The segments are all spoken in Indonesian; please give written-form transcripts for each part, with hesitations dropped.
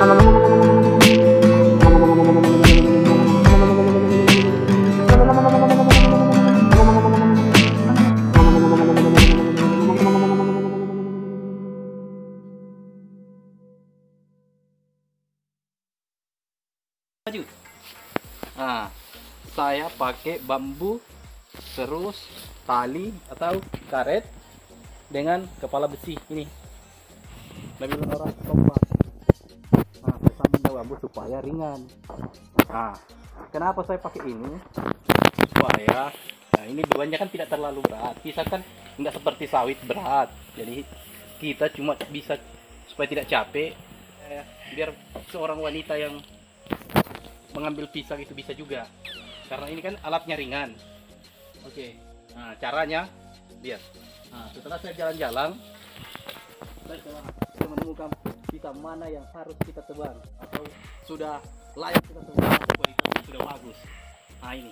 Maju. Nah, saya pakai bambu, terus tali atau karet dengan kepala besi ini. Lebih orang tombak. Nah, saya sambung bambu supaya ringan. Nah, kenapa saya pakai ini? Supaya, nah ini bebannya kan tidak terlalu berat. Pisau kan nggak seperti sawit berat. Jadi kita cuma bisa supaya tidak capek. Biar seorang wanita yang mengambil pisau itu bisa juga, karena ini kan alatnya ringan. Oke, nah caranya lihat. Nah, setelah saya jalan-jalan, saya menemukan pisau mana yang harus kita tebang atau sudah layak kita tebang, kualitasnya sudah bagus. Nah ini.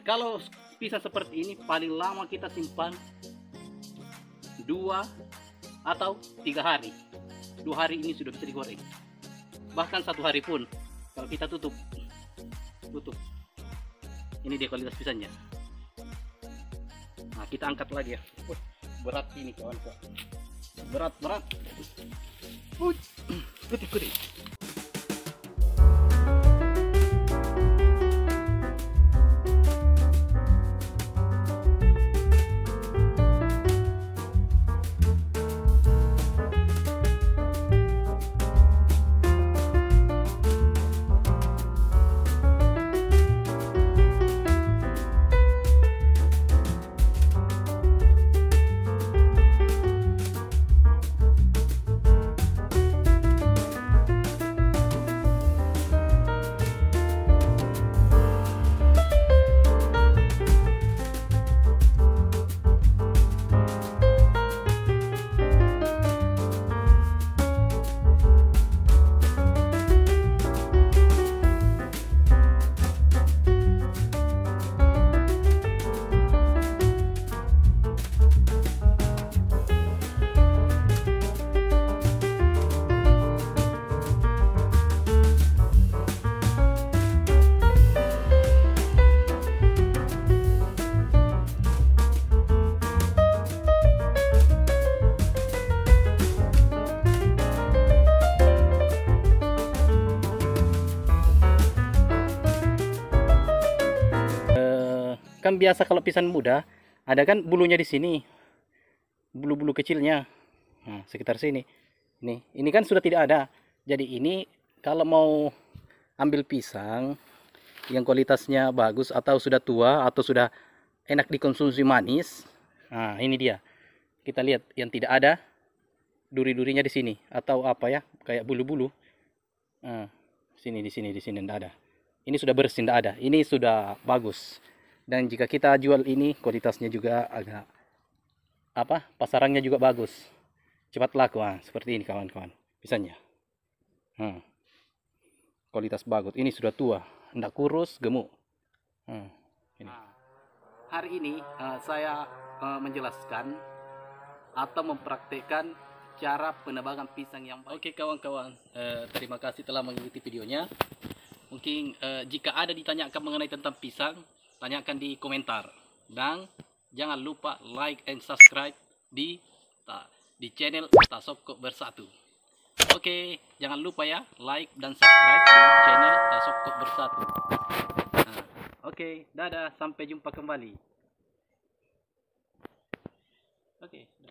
Kalau pisang seperti ini paling lama kita simpan 2 atau 3 hari. 2 hari ini sudah bisa digoreng. Bahkan 1 hari pun kalau kita tutup. Ini dia kualitas pisangnya. Nah, kita angkat lagi ya. Berat ini kawan-kawan. Berat. Kutip. Kan biasa kalau pisang muda ada kan bulunya di sini, bulu-bulu kecilnya, nah, sekitar sini. Ini kan sudah tidak ada. Jadi ini kalau mau ambil pisang yang kualitasnya bagus atau sudah tua atau sudah enak dikonsumsi manis, nah ini dia. Kita lihat yang tidak ada duri-durinya di sini atau apa ya, kayak bulu-bulu. Nah, di sini tidak ada. Ini sudah bersih, tidak ada. Ini sudah bagus. Dan jika kita jual ini kualitasnya juga agak apa, pasarannya juga bagus, cepat laku. Seperti ini kawan-kawan pisangnya. Kualitas bagus. Ini sudah tua, tidak kurus, gemuk. Ini. Hari ini saya menjelaskan atau mempraktekkan cara penebangan pisang yang baik. Oke kawan-kawan, terima kasih telah mengikuti videonya. Mungkin jika ada ditanyakan mengenai tentang pisang, tanyakan di komentar. Dan jangan lupa like and subscribe di channel Tasoko Bersatu. Oke, jangan lupa ya like dan subscribe di channel Tasoko Bersatu. Oke, dadah, sampai jumpa kembali. Oke.